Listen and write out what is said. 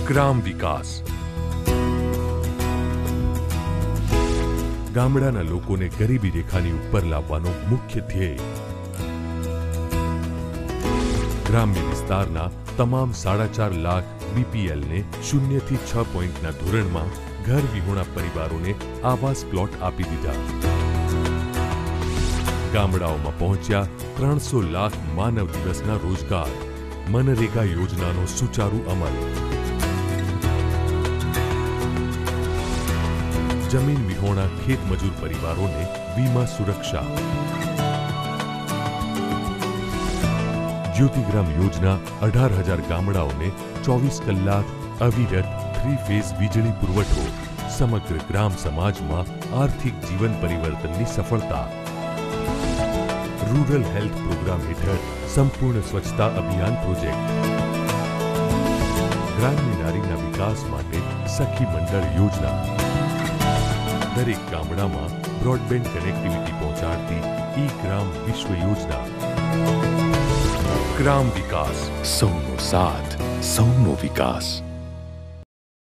ગ્રામ વિકાસ ગામડાના લોકોને ગરીબી રેખાની ઉપર લાવવાનો મુખ્ય ધ્યેય ગ્રામ્ય વિસ્તારના તમામ 4.5 લાખ બીપીએલને 0 થી 6 પોઈન્ટના ધોરણમાં ઘર વિહોણા પરિવારોને આવાસ પ્લોટ આપી દીધા. ગામડાઓમાં પહોંચ્યા 300 લાખ માનવ દિવસના રોજગાર. મનરેગા યોજનાનો સુચારુ અમલ. જમીન વિહોણા ખેતમજૂર પરિવારોને વીમા સુરક્ષા. જ્યોતિગ્રામ યોજના 18,000 ગામડાઓને 24 કલાક અવિરત 3 ફેઝ વીજળી પુરવઠો. સમગ્ર ગ્રામ સમાજમાં આર્થિક જીવન પરિવર્તનની સફળતા. રૂરલ હેલ્થ પ્રોગ્રામ હેઠળ સંપૂર્ણ સ્વચ્છતા અભિયાન પ્રોજેક્ટ. ગ્રામ્ય નારીના વિકાસ માટે સખી મંડળ યોજના. દરેક ગામડામાં બ્રોડબેન્ડ કનેક્ટિવિટી પહોંચાડતી ઈ-ગ્રામ વિશ્વ યોજના. ગ્રામ વિકાસ, સૌનો સાથ, સૌનો વિકાસ.